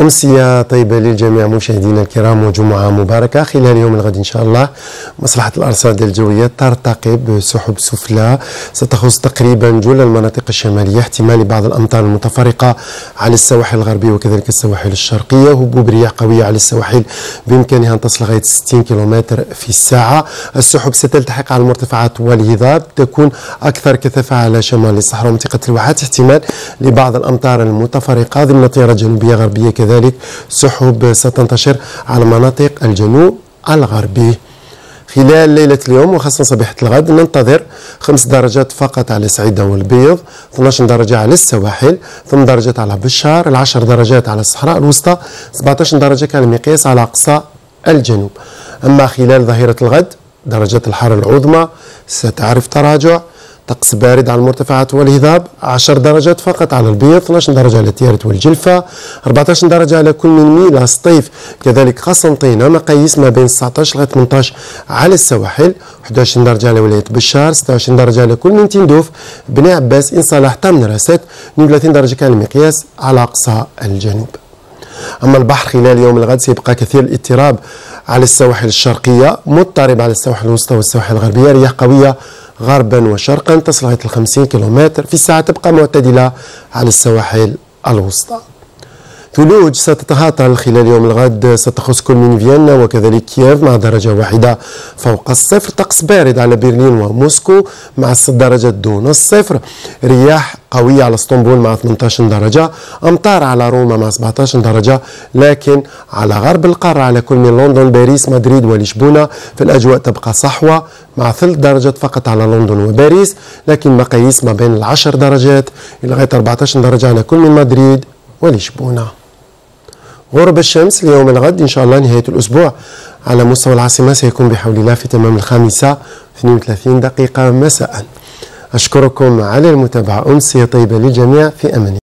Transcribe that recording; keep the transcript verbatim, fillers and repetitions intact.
أمسية طيبة للجميع مشاهدينا الكرام وجمعة مباركة. خلال يوم الغد إن شاء الله مصلحة الأرصاد الجوية ترتقب سحب سفلى ستخص تقريبا جل المناطق الشمالية، احتمال بعض الأمطار المتفرقة على السواحل الغربية وكذلك السواحل الشرقية، هبوب رياح قوية على السواحل بإمكانها أن تصل لغاية ستين كيلومتر في الساعة. السحب ستلتحق على المرتفعات والهضاب، تكون أكثر كثافة على شمال الصحراء ومنطقة الواحات، احتمال لبعض الأمطار المتفرقة ضمن تيارات جنوبية غربية. كذلك سحب ستنتشر على مناطق الجنوب الغربي. خلال ليلة اليوم وخاصة صبيحة الغد ننتظر خمس درجات فقط على سعيدة والبيض، اثناش درجة على السواحل، ثمان درجات على بشار، العشر درجات على الصحراء الوسطى، سبعطاش درجة كالمقياس على أقصى الجنوب. أما خلال ظهيرة الغد درجات الحرارة العظمى ستعرف تراجع، طقس بارد على المرتفعات والهضاب، عشر درجات فقط على البيض، اثناش درجة على تيارت والجلفة، أربعطاش درجة على كل من ميلا سطيف، كذلك قسنطينة، مقاييس ما بين تسعطاش لغاية ثمنطاش على السواحل، إحدى عشرة درجة على ولاية بشار، ستة وعشرين درجة على كل من تندوف، بني عباس، إن صلاح، تمن راسات، اثنين وثلاثين درجة كان المقياس على أقصى الجنوب. أما البحر خلال يوم الغد سيبقى كثير الاضطراب على السواحل الشرقية، مضطرب على السواحل الوسطى والسواحل الغربية، رياح قوية غربا وشرقا تصل لغاية الخمسين كيلومتر في الساعة، تبقى معتدلة على السواحل الوسطى. ثلوج ستتهاطل خلال يوم الغد، ستخص كل من فيينا وكذلك كييف مع درجة واحدة فوق الصفر، طقس بارد على برلين وموسكو مع ست درجات دون الصفر، رياح قوية على اسطنبول مع ثمنطاش درجة، أمطار على روما مع سبعطاش درجة، لكن على غرب القارة على كل من لندن، باريس، مدريد ولشبونة في الأجواء تبقى صحوة مع ثلاث درجات فقط على لندن وباريس، لكن مقاييس ما بين العشر درجات إلى لغاية أربعطاش درجة على كل من مدريد ولشبونة. غروب الشمس ليوم الغد إن شاء الله نهاية الأسبوع على مستوى العاصمة سيكون بحول الله في تمام الخامسة اثنين وثلاثين دقيقة مساء. أشكركم على المتابعة، أمسية طيبة للجميع، في أمان الله.